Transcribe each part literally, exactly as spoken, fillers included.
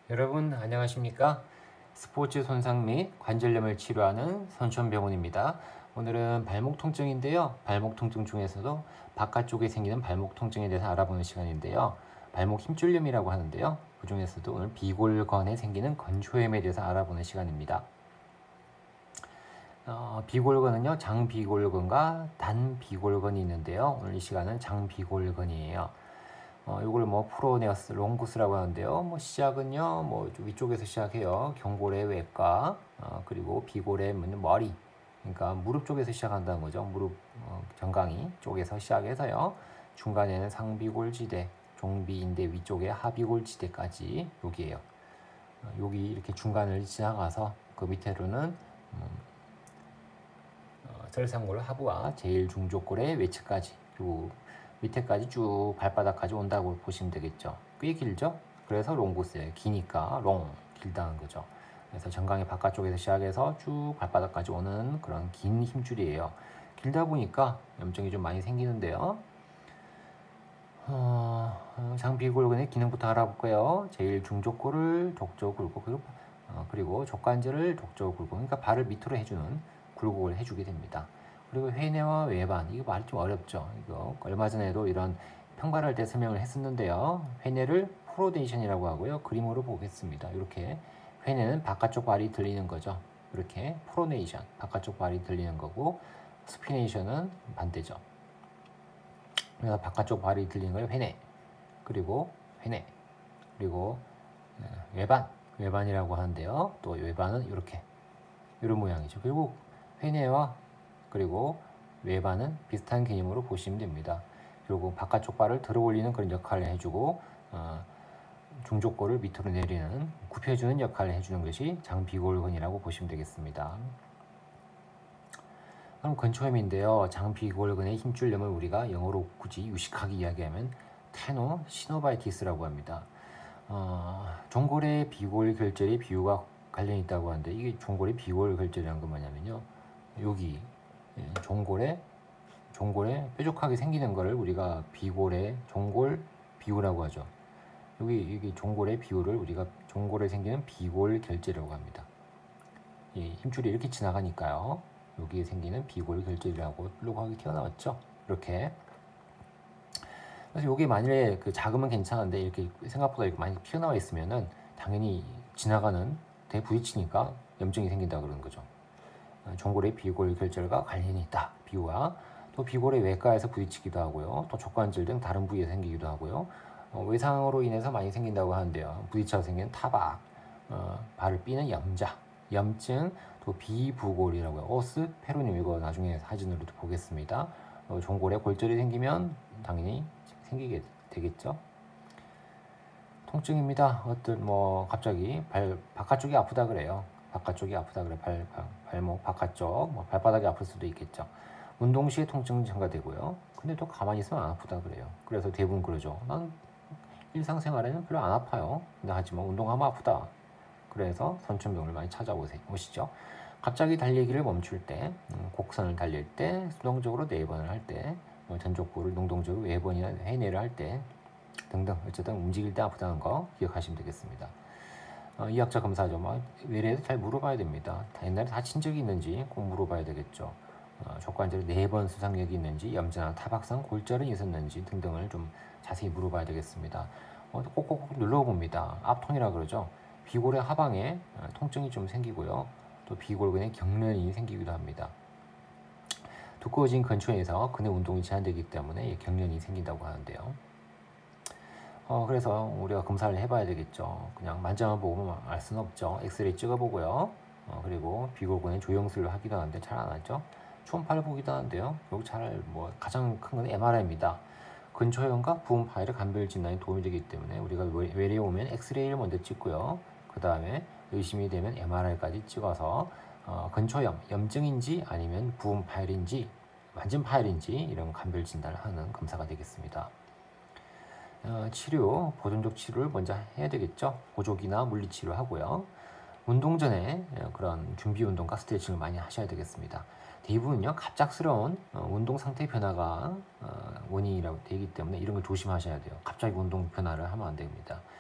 여러분 안녕하십니까? 스포츠 손상 및 관절염을 치료하는 선천병원입니다. 오늘은 발목 통증인데요. 발목 통증 중에서도 바깥쪽에 생기는 발목 통증에 대해서 알아보는 시간인데요. 발목 힘줄염이라고 하는데요. 그 중에서도 오늘 비골건에 생기는 건초염에 대해서 알아보는 시간입니다. 어, 비골건은요, 장비골건과 단비골건이 있는데요. 오늘 이 시간은 장비골건이에요. 어, 이걸 뭐 프로네어스 롱구스라고 하는데요. 뭐 시작은요, 뭐 위쪽에서 시작해요. 경골의 외과, 어, 그리고 비골의 머리, 그러니까 무릎 쪽에서 시작한다는 거죠. 무릎 어, 정강이 쪽에서 시작해서요. 중간에는 상비골지대, 종비인대 위쪽에 하비골지대까지 여기에요. 어, 여기 이렇게 중간을 지나가서 그 밑에로는 음, 어, 설상골 하부와 제일 중족골의 외측까지, 요 밑에까지 쭉 발바닥까지 온다고 보시면 되겠죠. 꽤 길죠? 그래서 롱구스예요. 기니까 롱, 길다는 거죠. 그래서 정강이 바깥쪽에서 시작해서 쭉 발바닥까지 오는 그런 긴 힘줄이에요. 길다 보니까 염증이 좀 많이 생기는데요. 어, 장비골근의 기능부터 알아볼까요? 제일 중족골을 족저 굴곡, 그리고, 어, 그리고 족관절을 족저 굴곡, 그러니까 발을 밑으로 해주는 굴곡을 해주게 됩니다. 그리고 회내와 외반, 이거 말이 좀 어렵죠. 이거 얼마 전에도 이런 평발할 때 설명을 했었는데요. 회내를 프로데이션이라고 하고요. 그림으로 보겠습니다. 이렇게 회내는 바깥쪽 발이 들리는 거죠. 이렇게 프로네이션, 바깥쪽 발이 들리는 거고, 스피네이션은 반대죠. 그래서 바깥쪽 발이 들리는 걸 회내, 그리고 회내, 그리고 외반, 외반이라고 하는데요. 또 외반은 이렇게 이런 모양이죠. 그리고 회내와 그리고 외반은 비슷한 개념으로 보시면 됩니다. 그리고 바깥쪽 발을 들어 올리는 그런 역할을 해주고 어, 중족골을 밑으로 내리는 굽혀주는 역할을 해주는 것이 장비골근이라고 보시면 되겠습니다. 그럼 건초염인데요. 장비골근의 힘줄염을 우리가 영어로 굳이 유식하게 이야기하면 테노 시노바이티스라고 합니다. 어, 종골의 비골 결절의 비유가 관련이 있다고 하는데, 이게 종골의 비골 결절이라는 건 뭐냐면요. 여기 종골에 종골에 뾰족하게 생기는 거를 우리가 비골의 종골 비유라고 하죠. 여기 여기 종골의 비유를 우리가 종골에 생기는 비골 결절이라고 합니다. 이 힘줄이 이렇게 지나가니까요. 여기에 생기는 비골 결절이라고 뾰족하게 튀어나왔죠. 이렇게. 그래서 이게 만일에 그 작으면 괜찮은데 이렇게 생각보다 이렇게 많이 튀어나와 있으면은 당연히 지나가는 데 부딪히니까 염증이 생긴다 그러는 거죠. 종골의 비골 결절과 관련이 있다. 비유와 또 비골의 외과에서 부딪히기도 하고요. 또 족관절 등 다른 부위에 생기기도 하고요. 어, 외상으로 인해서 많이 생긴다고 하는데요. 부딪혀서 생기는 타박, 어, 발을 삐는 염자, 염증, 또 비부골이라고요. 오스 페로늄, 이거 나중에 사진으로도 보겠습니다. 어, 종골에 골절이 생기면 당연히 생기게 되겠죠. 통증입니다. 어떤 뭐 갑자기 발 바깥쪽이 아프다 그래요. 바깥쪽이 아프다 그래. 발, 발 발목 바깥쪽, 뭐 발바닥이 아플 수도 있겠죠. 운동 시에 통증 증가되고요. 근데 또 가만히 있으면 안 아프다 그래요. 그래서 대부분 그러죠. 난 일상생활에는 별로 안 아파요. 근데 하지만 운동하면 아프다. 그래서 선천병을 많이 찾아오시죠. 갑자기 달리기를 멈출 때, 음, 곡선을 달릴 때, 수동적으로 네 번을 할 때, 뭐 전족골을 능동적으로 네 번이나 회내를 할 때 등등, 어쨌든 움직일 때 아프다는 거 기억하시면 되겠습니다. 어, 이학자 검사죠. 뭐 외래에서 잘 물어봐야 됩니다. 옛날에 다친 적이 있는지 꼭 물어봐야 되겠죠. 어, 족관절에 네 번 수상력이 있는지, 염증이나 타박상 골절은 있었는지 등등을 좀 자세히 물어봐야 되겠습니다. 어, 꼭꼭 눌러봅니다. 압통이라 그러죠. 비골의 하방에 어, 통증이 좀 생기고요. 또 비골근에 경련이 생기기도 합니다. 두꺼워진 근처에서 근의 운동이 제한되기 때문에 경련이 생긴다고 하는데요. 어, 그래서 우리가 검사를 해봐야 되겠죠. 그냥 만져만 보고 알 수는 없죠. 엑스레이 찍어보고요. 어, 그리고 비골근의 조영술을 하기도 하는데 잘 안 하죠. 초음파를 보기도 하는데요. 여기 잘 뭐 가장 큰 건 엠알아이입니다. 근초염과 부분 파열의 감별 진단에 도움이 되기 때문에 우리가 외래에 오면 엑스레이를 먼저 찍고요. 그 다음에 의심이 되면 엠알아이까지 찍어서 어, 근초염, 염증인지 아니면 부분 파열인지 완전 파열인지 이런 감별 진단을 하는 검사가 되겠습니다. 어, 치료, 보존적 치료를 먼저 해야 되겠죠. 보조기나 물리치료 하고요. 운동 전에 그런 준비 운동과 스트레칭을 많이 하셔야 되겠습니다. 대부분요 갑작스러운 어, 운동 상태 변화가 어, 원인이라고 되기 때문에 이런 걸 조심하셔야 돼요. 갑자기 운동 변화를 하면 안 됩니다.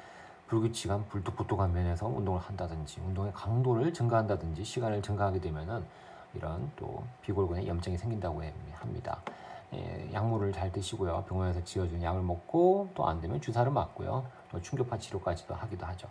불규칙한 불뚝불뚝한 면에서 운동을 한다든지 운동의 강도를 증가한다든지 시간을 증가하게 되면은 이런 또 비골근에 염증이 생긴다고 합니다. 예, 약물을 잘 드시고요. 병원에서 지어준 약을 먹고 또 안 되면 주사를 맞고요. 또 충격파 치료까지도 하기도 하죠.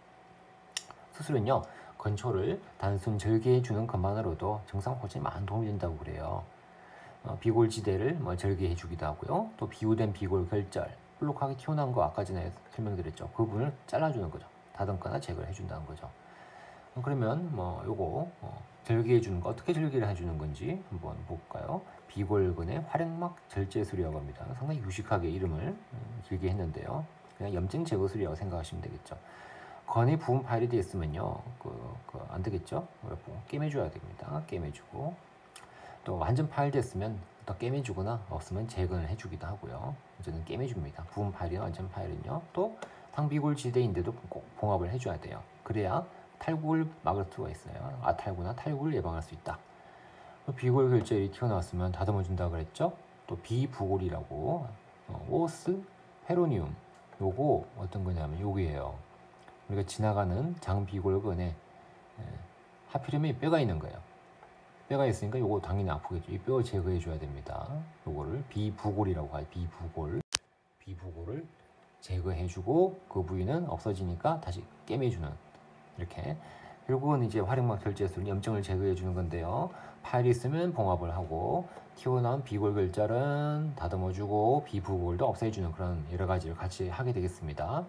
수술은요, 건초를 단순 절개해주는 것만으로도 증상 호전에 많은 도움이 된다고 그래요. 어, 비골지대를 뭐 절개해주기도 하고요. 또 비우된 비골 결절, 볼록하게 튀어나온 거 아까 전에 설명드렸죠. 그 부분을 잘라주는 거죠. 다듬거나 제거를 해준다는 거죠. 어, 그러면 뭐 요거 어, 절개해주는 거 어떻게 절개를 해주는 건지 한번 볼까요? 비골근의 활액막 절제술이라고 합니다. 상당히 유식하게 이름을 음, 길게 했는데요. 그냥 염증 제거술이라고 생각하시면 되겠죠. 건이 부은 파열이 됐으면요, 그, 그, 안 되겠죠? 깨매줘야 됩니다. 깨매주고. 또 완전 파열됐으면 더 깨매주거나 없으면 재건을 해주기도 하고요. 어쨌든 깨매줍니다. 부은 파열이나 완전 파열은요. 또 상비골 지대인데도 꼭 봉합을 해줘야 돼요. 그래야 탈구를 막을 수가 있어요. 아탈구나 탈구를 예방할 수 있다. 비골 결절이 튀어나왔으면 다듬어준다 그랬죠. 또 비부골이라고 어, 오스 페로니움 요거 어떤 거냐면 요기예요. 우리가 지나가는 장비골근에 예, 하필이면 뼈가 있는 거예요. 뼈가 있으니까 요거 당연히 아프겠죠. 이 뼈 제거해 줘야 됩니다. 요거를 비부골이라고 하죠. 비부골. 비부골을 제거해 주고 그 부위는 없어지니까 다시 깨매주는 이렇게. 결국은 이제 활액막 결제술은 염증을 제거해 주는 건데요. 파열이 있으면 봉합을 하고 튀어나온 비골 결절은 다듬어 주고 비부골도 없애주는 그런 여러 가지를 같이 하게 되겠습니다.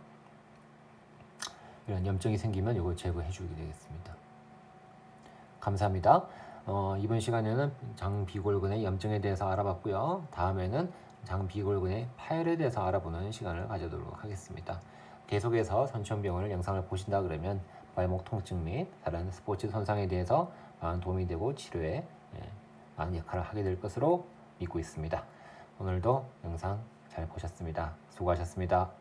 이런 염증이 생기면 이거 제거해 주게 되겠습니다. 감사합니다. 어, 이번 시간에는 장비골근의 염증에 대해서 알아봤고요. 다음에는 장비골근의 파열에 대해서 알아보는 시간을 가져도록 하겠습니다. 계속해서 선천병원을 영상을 보신다 그러면 발목 통증 및 다른 스포츠 손상에 대해서 많은 도움이 되고 치료에 예, 많은 역할을 하게 될 것으로 믿고 있습니다. 오늘도 영상 잘 보셨습니다. 수고하셨습니다.